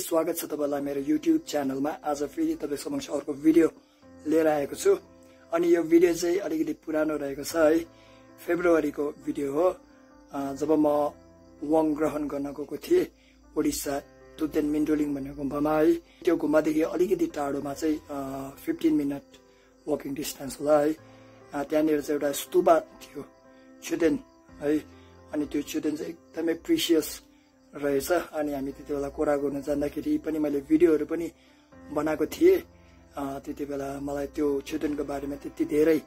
स्वागत छ तपाईलाई मेरो YouTube च्यानलमा। आज फेरि तपाई समक्ष अर्को भिडियो लिएर आएको छु अनि यो भिडियो चाहिँ अलिकति पुरानो रहेको छ है। फेब्रुअरीको भिडियो हो जब म वङ ग्रहण गर्न गएको थिए ओडिसा तुतेन मिन्डोलिङ भन्ने गुम्बामा है। त्यो गुम्बादेखि अलिकति टाढोमा चाहिँ 15 मिनट वकिङ डिस्टेन्स होला है। त्यहाँनिर चाहिँ एउटा स्तूपा थियो छुदेन है। अनि त्यो छुदेन चाहिँ एकदमै प्रिसियस रहेछ। अनि हामी त्यति बेला कुरा गर्न जाँदाखेरि पनि मैले भिडियोहरू पनि बनाएको थिएँ। त्यति बेला मलाई त्यो छुदेनको बारेमा त्यति धेरै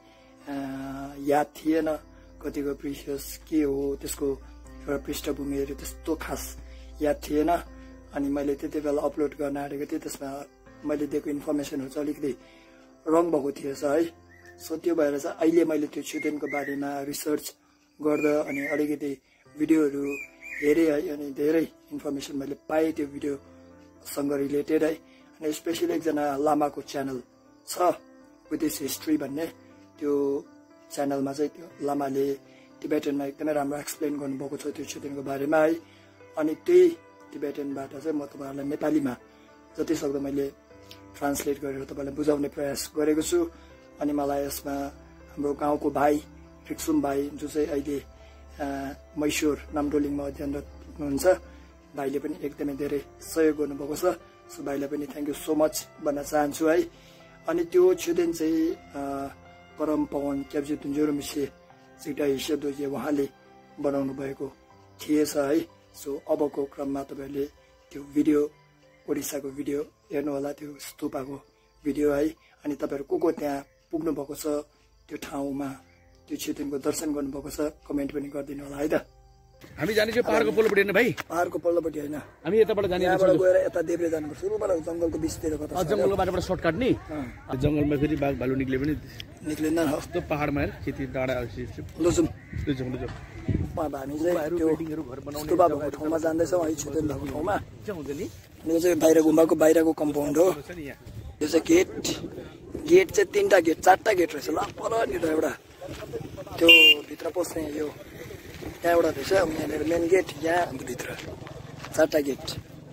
याद थिएन, कतिको प्रिसियस के हो त्यसको एउटा पृष्ठभूमिहरू त्यस्तो खास याद थिएन। अनि मैले त्यति बेला अपलोड गर्न आँटेको थिएँ, त्यसमा मैले दिएको इन्फर्मेसनहरू चाहिँ अलिकति रङ भएको थिएछ है। सो त्यो भएर चाहिँ अहिले मैले त्यो छुदेनको बारेमा रिसर्च गर्दा अनि अलिकति भिडियोहरू हेरेँ है। अनि धेरै इन्फर्मेसन मैले पाएँ त्यो भिडियोसँग रिलेटेड है। अनि स्पेसली एकजना लामाको च्यानल छ विथ हिस्ट्री भन्ने, त्यो च्यानलमा चाहिँ त्यो लामाले टिबेटनमा एकदमै राम्रो एक्सप्लेन गर्नुभएको छ त्यो छुदेनको बारेमा है। अनि त्यही टिबेटनबाट चाहिँ म तपाईँहरूलाई नेपालीमा जति सक्दो मैले ट्रान्सलेट गरेर तपाईँलाई बुझाउने प्रयास गरेको छु। अनि मलाई यसमा हाम्रो गाउँको भाइ फिक्सुम भाइ जो चाहिँ अहिले मैसुर नामडोलिङमा अध्ययनरत हुनुहुन्छ, भाइले पनि एकदमै धेरै सहयोग गर्नुभएको छ। सो भाइलाई पनि थ्याङ्क यू सो मच भन्न चाहन्छु है। अनि त्यो छुदेन चाहिँ परम पवन क्याब्जे तुन्जोरुमिसे सिटा हिस्सेदोजे उहाँले बनाउनु भएको थिएछ है। सो अबको क्रममा तपाईँहरूले त्यो भिडियो ओडिसाको भिडियो हेर्नु होला, त्यो स्तूपाको भिडियो है। अनि तपाईँहरू को त्यहाँ पुग्नु भएको छ त्यो ठाउँमा, त्यो छुदेनको दर्शन गर्नुभएको छ, कमेन्ट पनि गरिदिनु होला है त। हामी जाने चाहिँ पहाडको पल्लोपट्टि हैन भाइ, पहाडको पल्लोपट्टि हैन, हामी यताबाट जाने, यताबाट गएर यता देब्रे जानुपर्छ। सुरुबाट जंगलको बिचतिर कता छ, जंगलको बाटोबाट सर्टकट नि। जंगलमा फेरि बाघ भालु निक्ले पनि निक्लिँदैन हो। त्यो पहाडमा हेर खेती डाँडा लुजुम लुजुम लुजुम हामी चाहिँ त्यो बिल्डिङहरु घर बनाउने स्तूपा भएको ठाउँमा जाँदैछौँ है। छुदेन भएको ठाउँमा हुन्छ नि। यो चाहिँ बाहिर गुम्बाको बाहिरको कम्पाउन्ड हो। यो चाहिँ गेट चाहिँ 3टा गेट 4टा गेट रहेछ ल। पर नि एउटा त्यो भित्र पस्ने यो यहाँ एउटा रहेछ, यहाँनिर मेन गेट, यहाँ अन्त भित्र 4टा गेट।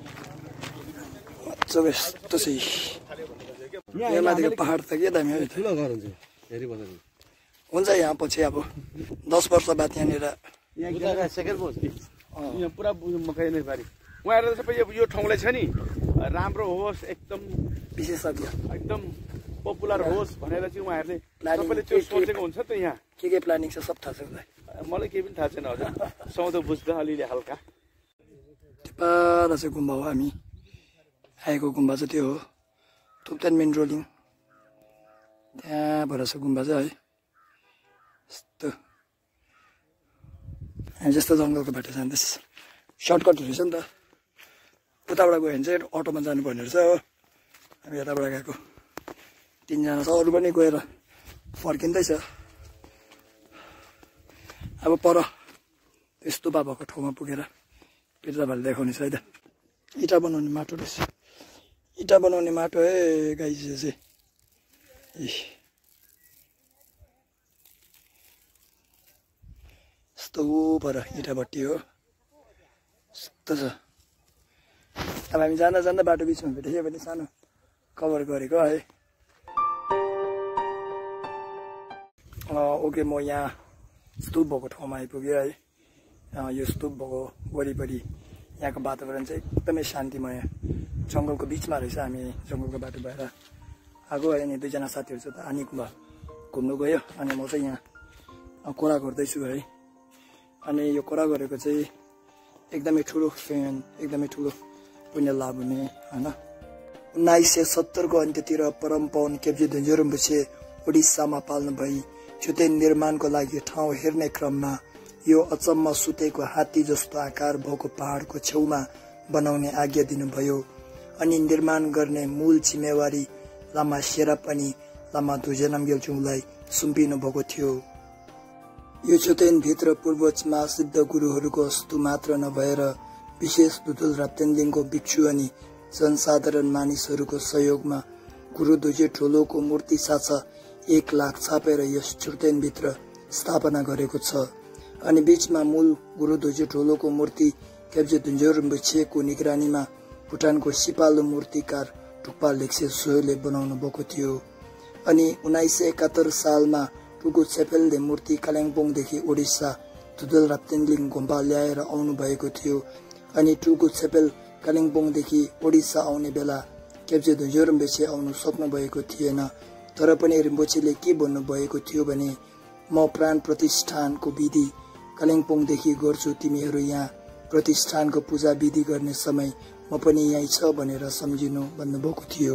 मजाको यस्तो चाहिँ यहाँ माथिको पहाड त के दामी हो। ठुलो घर हुन्छ हेरि बजारमा हुन्छ। यहाँ पछि अब 10 वर्ष बाद यहाँनिर यहाँ पुरा मकै नै बारी उहाँहरू सबै यो ठाउँलाई छ नि राम्रो होस्, एकदम विशेषज्ञ एकदम पपुलर होस् भनेर चाहिँ उहाँहरूले सबैले त्यो सोचेको हुन्छ त। यहाँ के प्लानिङ छ सब थाहा छ मलाई केही पनि थाहा छैन हजुर, सौदो बुझ्दा अलिअलि हल्का। पर चाहिँ गुम्बा हो, हामी आएको गुम्बा चाहिँ त्यो हो तुतेन मिन्डोलिङ, त्यहाँबाट छ गुम्बा चाहिँ है। यस्तो हामी जस्तो जङ्गलको बाटो जाँदैछ, सर्टकट रहेछ नि त। उताबाट गयो भने चाहिँ अटोमा जानुपर्ने रहेछ हो। हामी यताबाट गएको 3 जना छ, अरू पनि गएर फर्किँदैछ। अब पर त्यस्तो भएको ठाउँमा पुगेर फेरि तपाईँहरूले देखाउने छ है त। इँटा बनाउने माटो रहेछ, इँटा बनाउने माटो है गाइस चाहिँ। यस्तो पर इँटा भट्टी हो, यस्तो छ। अब हामी जाँदा जाँदा बाटो बिचमा भेटेछ भने सानो कभर गरेको है। ओके, म यहाँ स्तूप भएको ठाउँमा आइपुगेँ है। यो स्तूप भएको वरिपरि यहाँको वातावरण चाहिँ एकदमै शान्तिमय, जङ्गलको बिचमा रहेछ। हामी जङ्गलको बाटो भएर आएको है। अनि 2 जना साथीहरू चाहिँ आनी गुम्बा घुम्नु गयो अनि म चाहिँ यहाँ कुरा गर्दैछु है। अनि यो कुरा गरेको चाहिँ एकदमै ठुलो फेन, एकदमै ठुलो पुण्य लाभ हुने होइन। 1970 को अन्त्यतिर परम पवन क्याब्जे तुन्जोरुमिसे ओडिसामा पाल्नु भई छुदेन निर्माणको लागि ठाउँ हेर्ने क्रममा यो अचम्म सुतेको हात्ती जस्तो आकार भएको पहाडको छेउमा बनाउने आज्ञा दिनुभयो। अनि निर्माण गर्ने मूल जिम्मेवारी लामा शेराप अनि लामा दोजेनामगेलचुङलाई सुम्पिनु भएको थियो। यो छुदेन भित्र पूर्वजमा सिद्ध गुरुहरूको अस्तु मात्र नभएर विशेष दुदुल राप्तेन्लिङको भिक्षु अनि जनसाधारण मानिसहरूको सहयोगमा गुरु दोजे ठोलोको मूर्ति साछा 1 लाख छापेर यस छुदेन भित्र स्थापना गरेको छ। अनि बीचमा मूल गुरु दोजे ठोलोको मूर्ति क्याब्जे तुन्जोरुमिसेको निगरानीमा भुटानको सिपालु मूर्तिकार टुक्पा लेक्से सोयोले बनाउनु भएको थियो। अनि 1971 सालमा टुकु छेपेलले मूर्ति कालिम्पोङदेखि ओडिसा धुदल राप्तेन्लिङ गुम्बा ल्याएर आउनु भएको थियो। अनि टुकु छेपेल कालिम्पोङदेखि ओडिसा आउने बेला केप्चे धुजो रिम्पोछे आउनु सक्नु भएको थिएन। तर पनि रिम्पोछेले के भन्नु भएको थियो भने म प्राण प्रतिष्ठानको विधि कालिम्पोङदेखि गर्छु, तिमीहरू यहाँ प्रतिष्ठानको पूजा विधि गर्ने समय म पनि यही छ भनेर सम्झिनु भन्नुभएको थियो।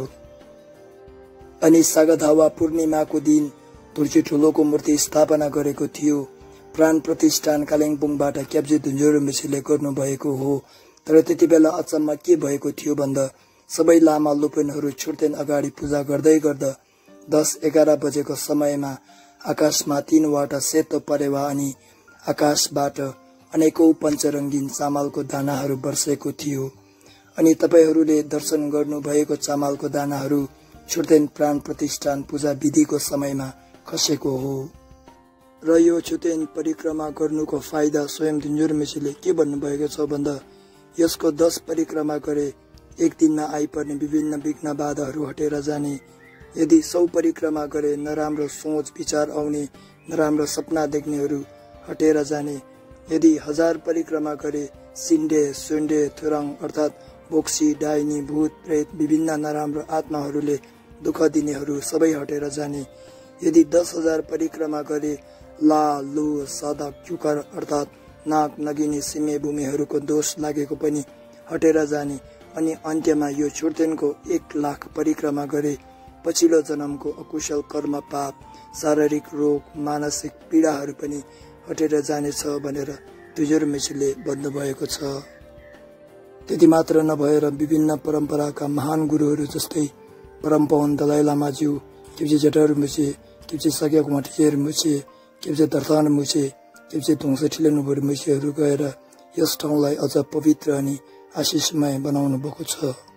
अनि सागधावा पूर्णिमाको दिन तुलसी ठुलोको मूर्ति स्थापना गरेको थियो। प्राण प्रतिष्ठान कालिम्पोङबाट क्याप्जे धुन्जो रिम्पोछेले गर्नु भएको हो। तर त्यति बेला अचम्म के भएको थियो भन्दा सबै लामा लोपेनहरू छुट्टेन अगाडि पूजा गर्दै गर्दा 10-11 बजेको समयमा आकाशमा 3वटा सेतो परेवा अनि आकाशबाट अनेकौं पञ्चरङ्गीन चामलको दानाहरू बर्सेको थियो। अनि तपाईहरूले दर्शन गर्नु भएको चामलको दानाहरू छुट्टेन प्राण प्रतिष्ठान पूजा विधिको समयमा खसेको हो। र यो छुटेन परिक्रमा गर्नुको फाइदा स्वयं धुन्जो रिम्पोछेले के भन्नुभएको छ भन्दा यसको 10 परिक्रमा गरे एक दिनमा आइपर्ने विभिन्न विघ्न बाधाहरू हटेर जाने। यदि 100 परिक्रमा गरे नराम्रो सोच विचार आउने, नराम्रो सपना देख्नेहरू हटेर जाने। यदि 1000 परिक्रमा गरे सिन्डे सुन्डे थुरङ अर्थात बोक्सी डाइनी भूत प्रेत विभिन्न नराम्रो आत्माहरूले दुःख दिनेहरू सबै हटेर जाने। यदि 10,000 परिक्रमा गरे ला लु सदा क्युकर अर्थात नाग नगिनी सिमे भूमिहरूको दोष लागेको पनि हटेर जाने। अनि अन्त्यमा यो छुट्टेनको 1 लाख परिक्रमा गरे पछिल्लो जन्मको अकुशल कर्म पाप शारीरिक रोग मानसिक पीडाहरू पनि हटेर जानेछ भनेर धुन्जो रिम्पोछेले भन्नुभएको छ। त्यति मात्र नभएर विभिन्न परम्पराका महान गुरुहरू जस्तै परमपवन दलाई लामाज्यू, केप्चे जेठा रिम्पोछे, केप्चे साग्या कुमार रिम्पोछे, केप्चे दर्शन रिम्पोछे, केप्चे धोङसे ठिलेनुबो रिम्पोछेहरू गएर यस ठाउँलाई अझ पवित्र अनि आशिषमय बनाउनु भएको छ।